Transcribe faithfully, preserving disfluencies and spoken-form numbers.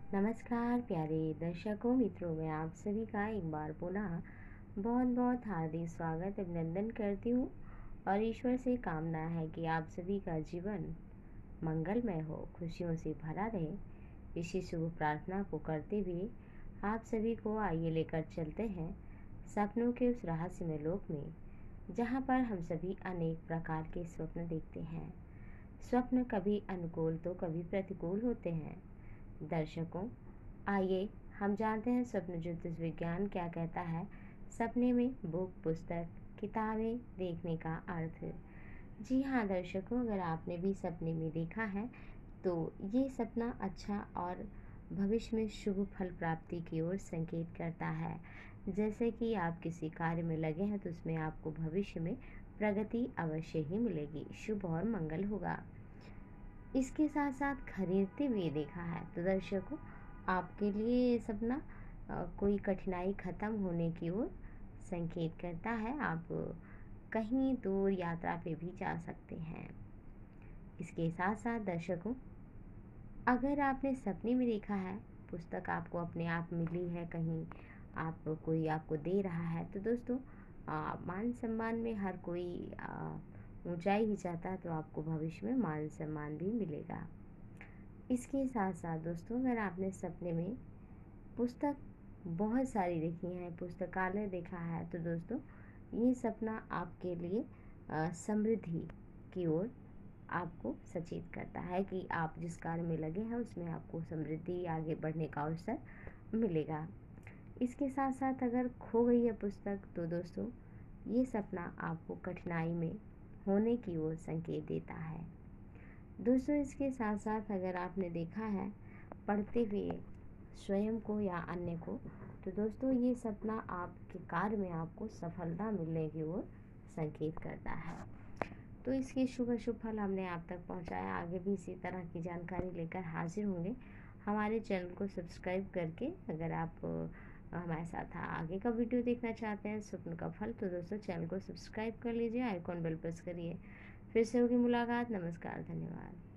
नमस्कार प्यारे दर्शकों मित्रों, मैं आप सभी का एक बार पुनः बहुत बहुत हार्दिक स्वागत अभिनंदन करती हूँ और ईश्वर से कामना है कि आप सभी का जीवन मंगलमय हो, खुशियों से भरा रहे। इसी शुभ प्रार्थना को करते हुए आप सभी को आइए लेकर चलते हैं सपनों के उस रहस्यमय लोक में, जहाँ पर हम सभी अनेक प्रकार के स्वप्न देखते हैं। स्वप्न कभी अनुकूल तो कभी प्रतिकूल होते हैं। दर्शकों, आइए हम जानते हैं स्वप्न ज्योतिष विज्ञान क्या कहता है। सपने में बुक, पुस्तक, किताबें देखने का अर्थ। जी हाँ दर्शकों, अगर आपने भी सपने में देखा है तो ये सपना अच्छा और भविष्य में शुभ फल प्राप्ति की ओर संकेत करता है। जैसे कि आप किसी कार्य में लगे हैं तो उसमें आपको भविष्य में प्रगति अवश्य ही मिलेगी, शुभ और मंगल होगा। इसके साथ साथ खरीदते हुए देखा है तो दर्शकों, आपके लिए ये सपना अ, कोई कठिनाई खत्म होने की ओर संकेत करता है। आप कहीं दूर यात्रा पे भी जा सकते हैं। इसके साथ साथ दर्शकों, अगर आपने सपने में देखा है पुस्तक आपको अपने आप मिली है, कहीं आप कोई आपको दे रहा है, तो दोस्तों आ, मान सम्मान में हर कोई आ, ऊंचाई ही चाहता है, तो आपको भविष्य में मान सम्मान भी मिलेगा। इसके साथ साथ दोस्तों, अगर आपने सपने में पुस्तक बहुत सारी देखी हैं, पुस्तकालय देखा है, तो दोस्तों ये सपना आपके लिए अ, समृद्धि की ओर आपको सचेत करता है कि आप जिस कार्य में लगे हैं उसमें आपको समृद्धि, आगे बढ़ने का अवसर मिलेगा। इसके साथ साथ अगर खो गई है पुस्तक तो दोस्तों ये सपना आपको कठिनाई में होने की ओर संकेत देता है। दोस्तों इसके साथ साथ अगर आपने देखा है पढ़ते हुए स्वयं को या अन्य को, तो दोस्तों ये सपना आपके कार्य में आपको सफलता मिलने की ओर संकेत करता है। तो इसके शुभ अशुभ फल हमने आप तक पहुंचाया। आगे भी इसी तरह की जानकारी लेकर हाजिर होंगे। हमारे चैनल को सब्सक्राइब करके अगर आप अ, हमारे साथ आगे का वीडियो देखना चाहते हैं स्वप्न का फल, तो दोस्तों चैनल को सब्सक्राइब कर लीजिए, आइकॉन बेल प्रेस करिए। फिर से होगी मुलाकात। नमस्कार, धन्यवाद।